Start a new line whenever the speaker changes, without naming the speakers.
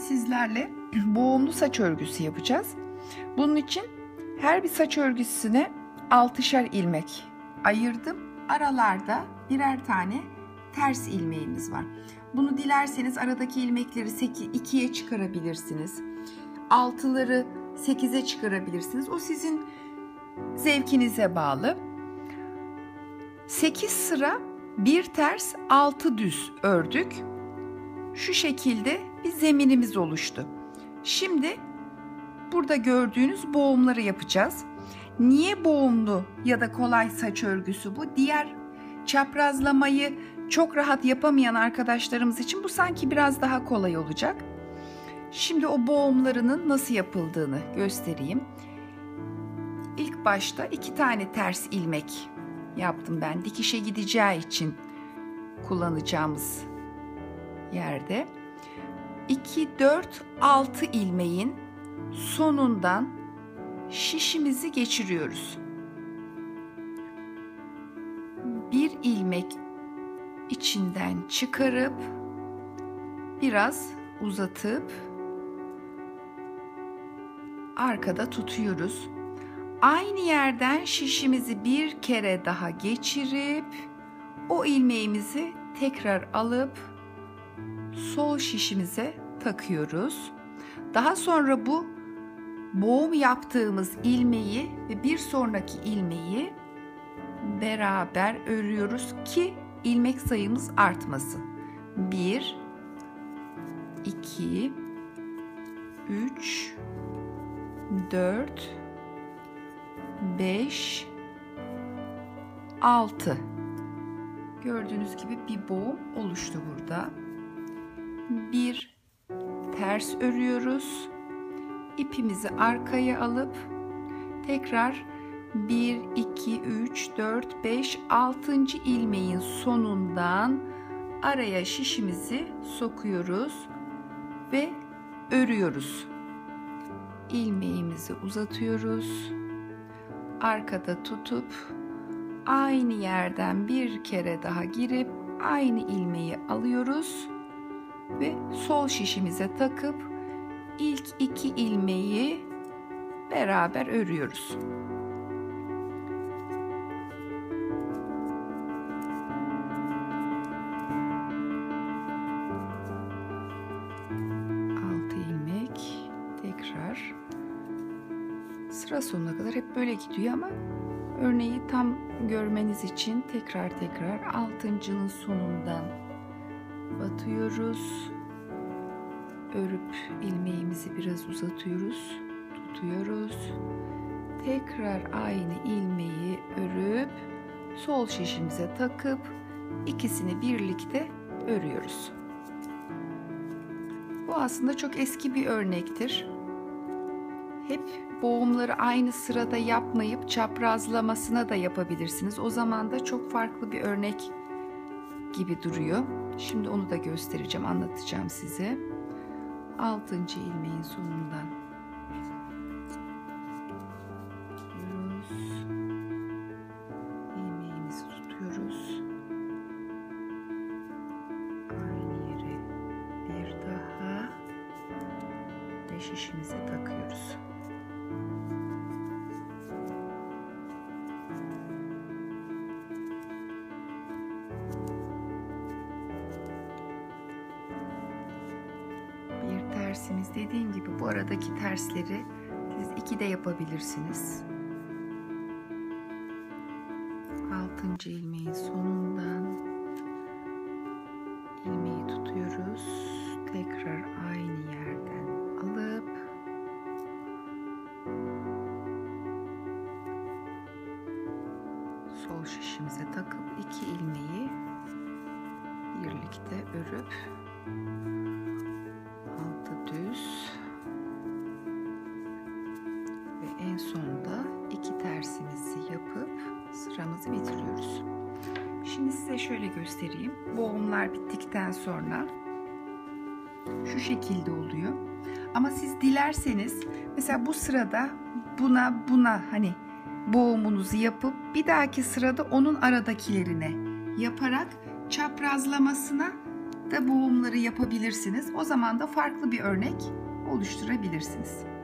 sizlerle boğumlu saç örgüsü yapacağız. Bunun için her bir saç örgüsüne 6'şer ilmek ayırdım. Aralarda birer tane ters ilmeğimiz var. Bunu dilerseniz aradaki ilmekleri 2'ye çıkarabilirsiniz. 6'ları 8'e çıkarabilirsiniz. O sizin zevkinize bağlı. 8 sıra bir ters 6 düz ördük. Şu şekilde bir zeminimiz oluştu. Şimdi burada gördüğünüz boğumları yapacağız. Niye boğumlu ya da kolay saç örgüsü bu? Diğer çaprazlamayı çok rahat yapamayan arkadaşlarımız için bu sanki biraz daha kolay olacak. Şimdi o boğumlarının nasıl yapıldığını göstereyim. İlk başta 2 tane ters ilmek yaptım ben. Dikişe gideceği için kullanacağımız yerde. 2, 4, 6 ilmeğin sonundan şişimizi geçiriyoruz. Bir ilmek içinden çıkarıp biraz uzatıp arkada tutuyoruz. Aynı yerden şişimizi bir kere daha geçirip o ilmeğimizi tekrar alıp sol şişimize takıyoruz. Daha sonra bu boğum yaptığımız ilmeği ve bir sonraki ilmeği beraber örüyoruz ki ilmek sayımız artmasın. 1, 2, 3, 4, 5, 6. Gördüğünüz gibi bir boğum oluştu burada. Bir ters örüyoruz. İpimizi arkaya alıp tekrar 1, 2, 3, 4, 5, 6. ilmeğin sonundan araya şişimizi sokuyoruz ve örüyoruz. İlmeğimizi uzatıyoruz. Arkada tutup aynı yerden bir kere daha girip aynı ilmeği alıyoruz ve sol şişimize takıp ilk 2 ilmeği beraber örüyoruz. Sıra sonuna kadar hep böyle gidiyor ama örneği tam görmeniz için tekrar 6.'nın sonundan batıyoruz. Örüp ilmeğimizi biraz uzatıyoruz, tutuyoruz. Tekrar aynı ilmeği örüp sol şişimize takıp ikisini birlikte örüyoruz. Bu aslında çok eski bir örnektir. Hep boğumları aynı sırada yapmayıp çaprazlamasına da yapabilirsiniz. O zaman da çok farklı bir örnek gibi duruyor. Şimdi onu da göstereceğim, anlatacağım size. 6. ilmeğin sonundan tutuyoruz. İlmeğimizi tutuyoruz. Aynı yere bir daha ve şişimize takıyoruz. Tersimiz dediğim gibi bu aradaki tersleri siz 2'de yapabilirsiniz. 6. ilmeğin sonundan ilmeği tutuyoruz. Tekrar aynı yerden alıp sol şişimize takıp 2 ilmeği birlikte örüp düz ve en sonunda 2 tersimizi yapıp sıramızı bitiriyoruz. Şimdi size şöyle göstereyim. Boğumlar bittikten sonra şu şekilde oluyor. Ama siz dilerseniz mesela bu sırada buna hani boğumunuzu yapıp bir dahaki sırada onun aradakilerine yaparak çaprazlamasına da boğumları yapabilirsiniz. O zaman da farklı bir örnek oluşturabilirsiniz.